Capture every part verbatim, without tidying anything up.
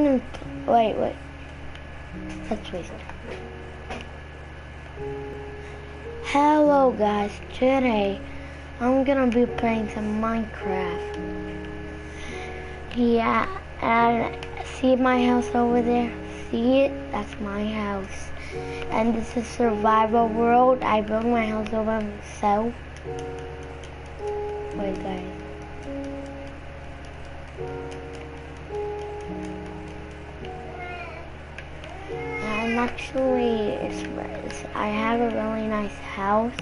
Wait, wait. Let's waste. Hello guys, today I'm gonna be playing some Minecraft. Yeah, and see my house over there? See it? That's my house. And this is survival world. I built my house over myself. Wait guys. I'm actually, it's, it's, I have a really nice house.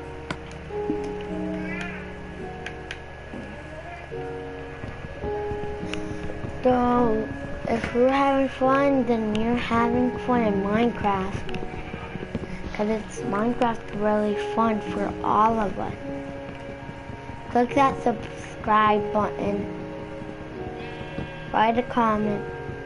So, if you're having fun, then you're having fun in Minecraft. Because it's Minecraft really fun for all of us. Click that subscribe button. Write a comment.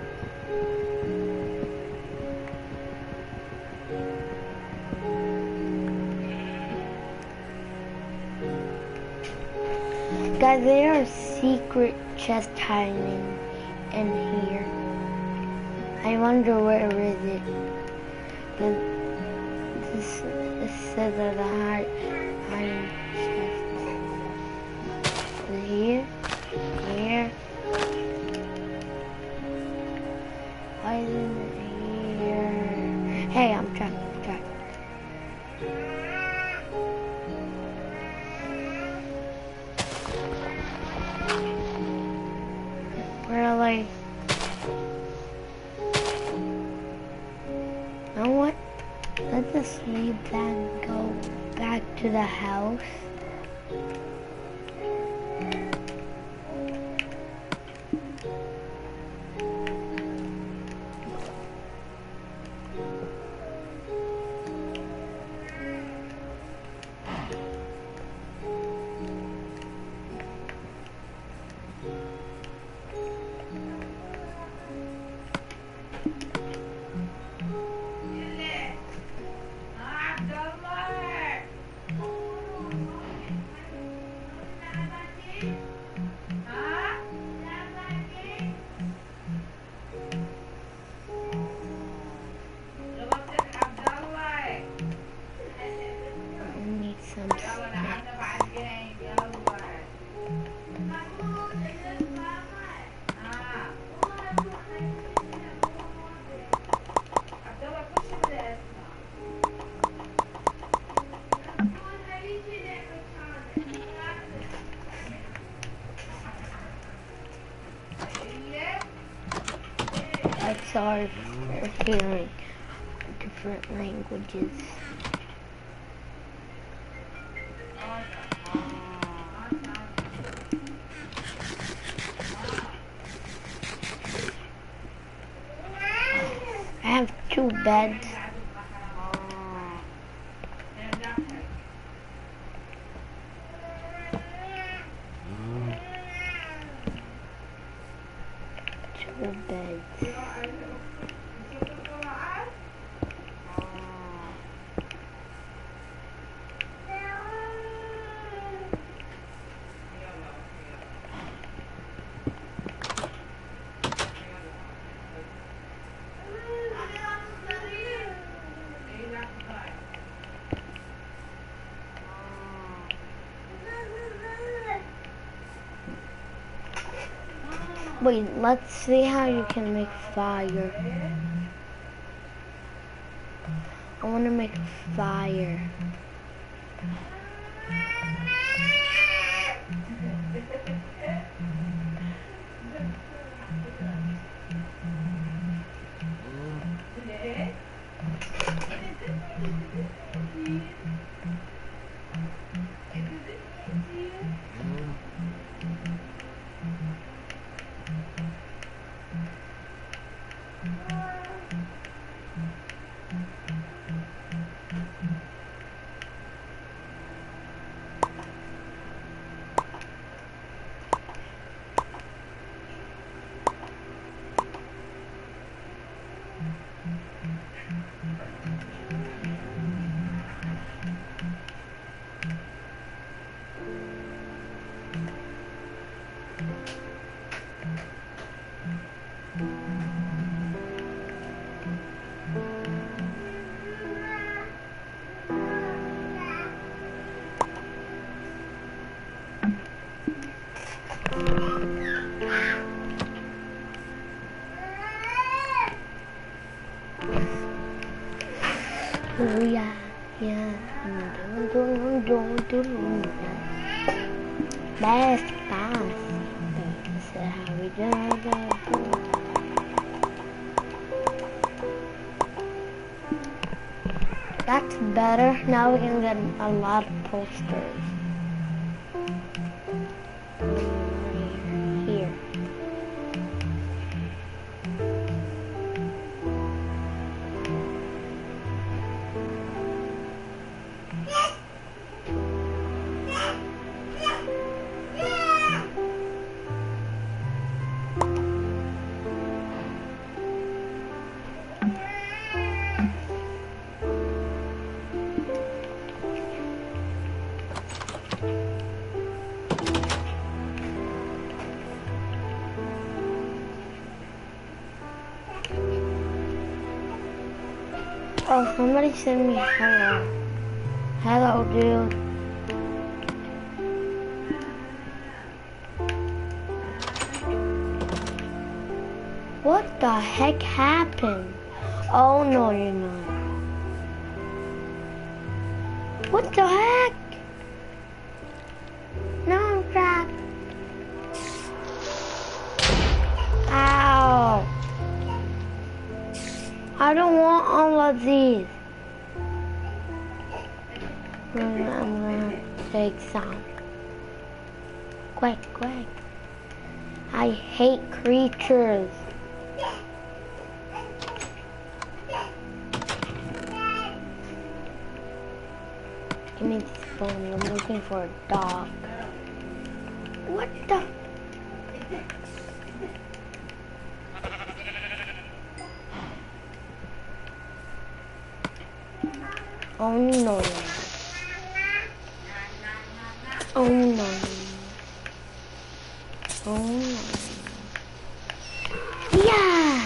Guys, there are secret chests hiding in here. I wonder where is it? The, this, this says that the hide, hiding chest is here, here. Why isn't it here? Hey, I'm trapped, I'm trapped. Really? You know what? Let's just leave that and go back to the house. I'm sorry for hearing different languages. I have two beds. Two beds. Wait, let's see how you can make fire. I want to make fire. Oh yeah, yeah. Dun, dun, dun, dun, dun. Best pass. This is how we do it. That's better. Now we can get a lot of posters. Here. Oh, somebody send me hello. Hello, dude. What the heck happened? Oh, no, you're not. What the heck? No, I'm trapped. Ow. I don't want all of these. I'm gonna take some. Quick, quick. I hate creatures. Give me this phone. I'm looking for a dog. What the? Oh no. Oh no. Oh no. Yeah!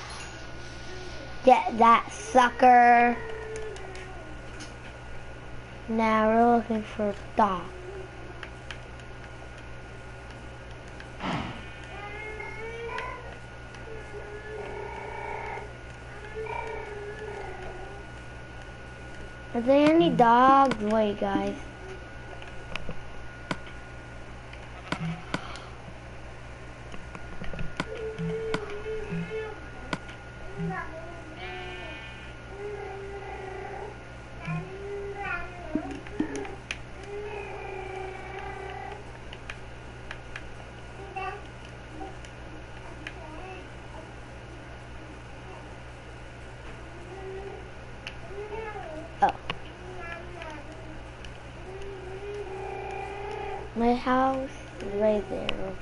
Get that sucker. Now we're looking for a dog. Are there any dogs? Wait, guys. Oh. My house is right there. Okay.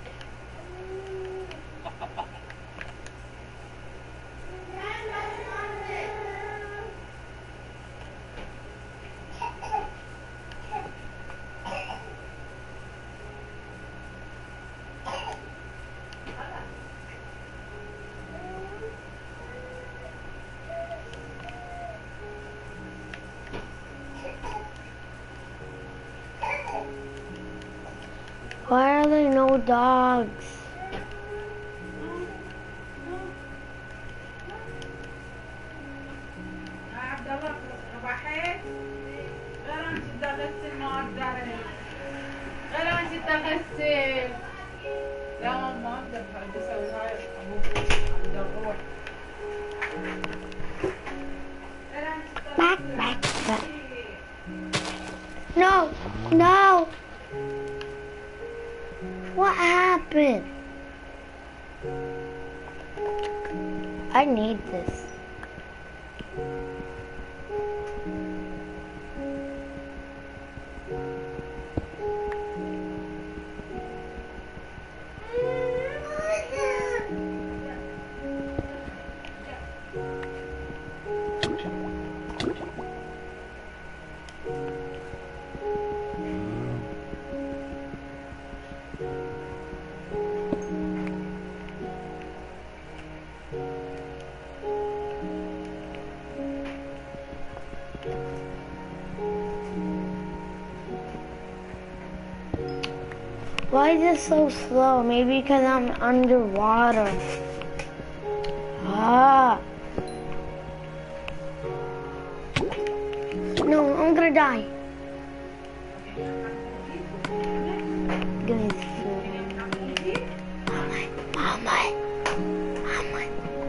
Why are there no dogs? Back, back, back. No, no. What happened? I need this. Why is it so slow? Maybe because I'm underwater. Ah. gonna die. Give me this food. Mama, mama, mama.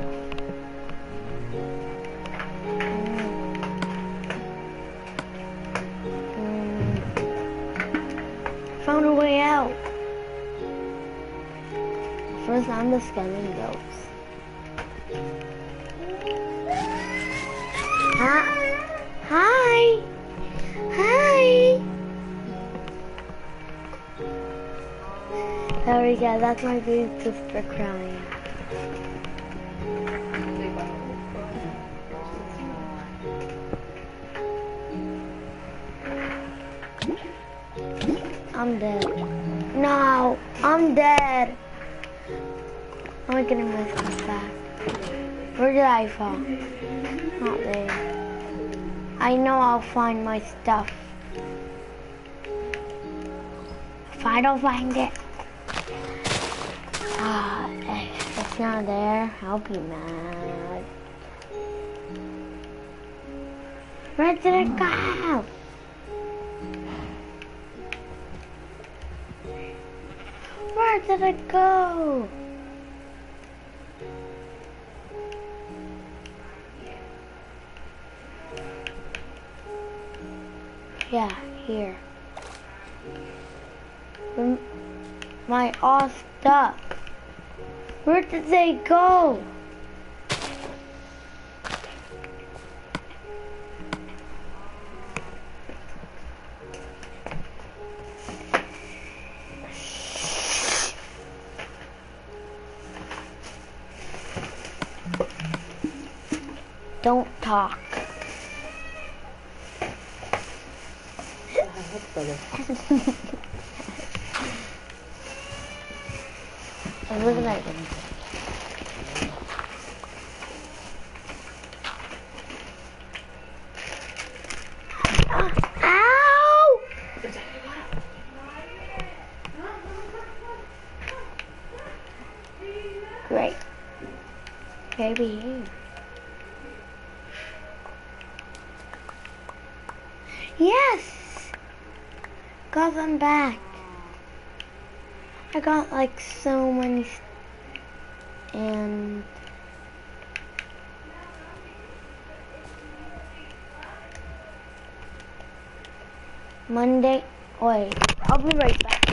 Mm. Mm. Found a way out. First, I'm the scamming ghost. Hi. Hi. Hi. There we go. That's my big sister crying. I'm dead. No, I'm dead. I'm getting my stuff back. Where did I fall? Not there. I know I'll find my stuff. If I don't find it, ah, if it's not there, I'll be mad. Where did it go? Where did it go? Yeah, here. Um, my all stuff. Where did they go? Don't talk. I'm looking at them. Ow! Great. Maybe here. Yes! Got them back. I got like so many st and Monday. Wait, I'll be right back.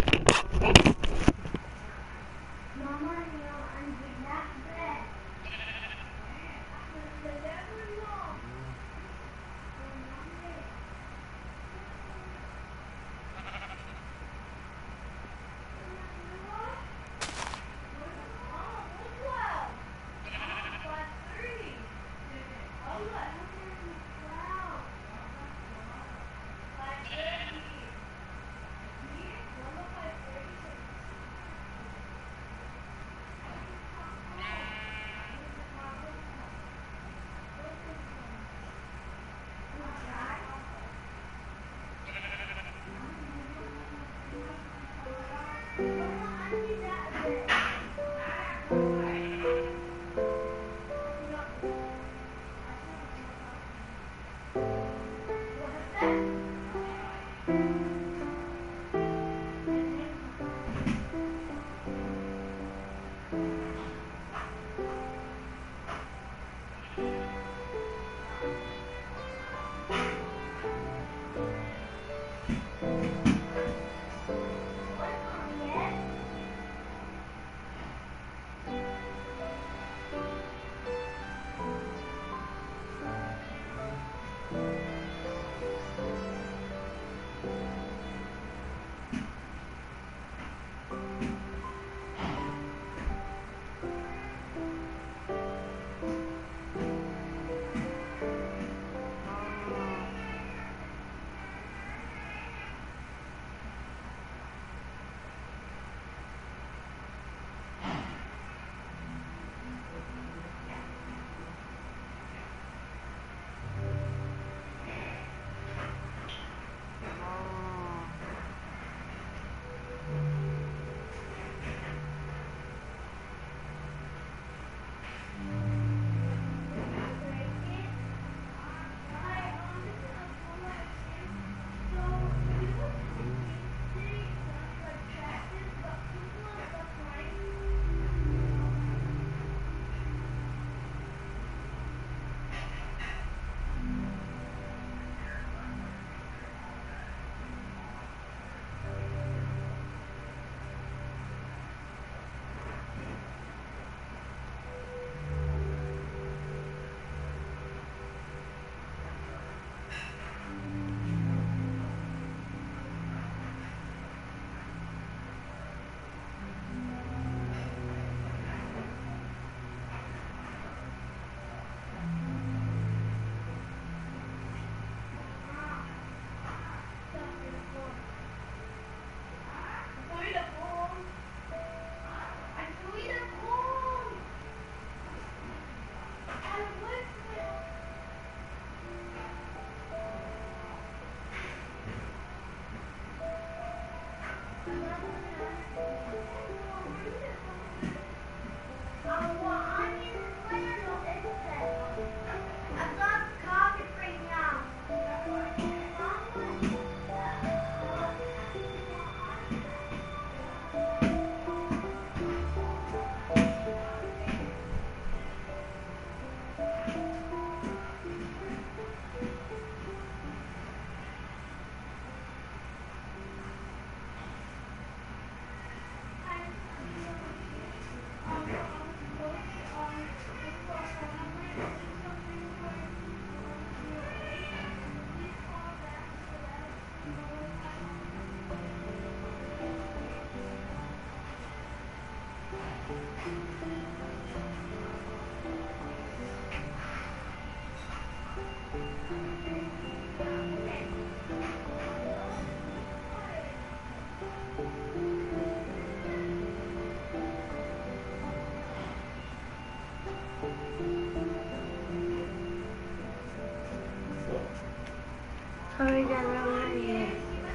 Sorry, guys, I'm not here.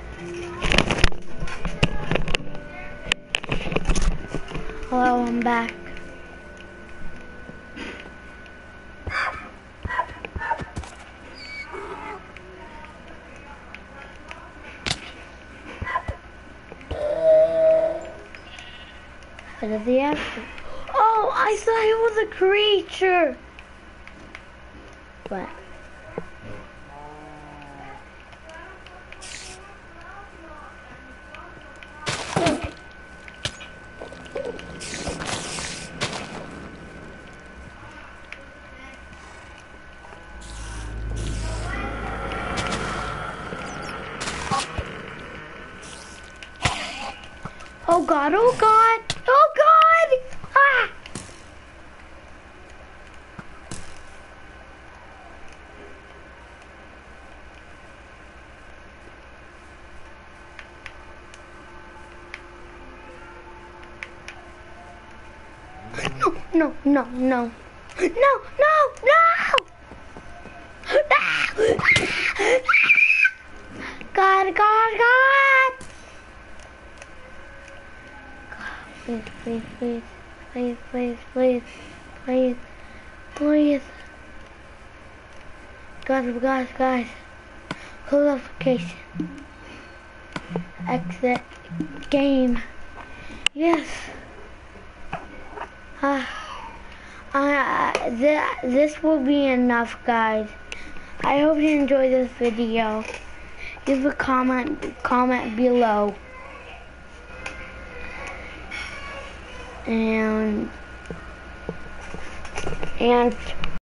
Hello, I'm back. What is the answer? Oh, I thought it was a creature. What? Oh God, oh God, oh God! Ah! No, no, no, no. No, no, no! No! God, God, God! Please, please, please, please, please, please, please, please. Guys, guys, guys. Close notification. Exit game. Yes. Uh, uh, th this will be enough, guys. I hope you enjoyed this video. Leave a comment, comment below. And, and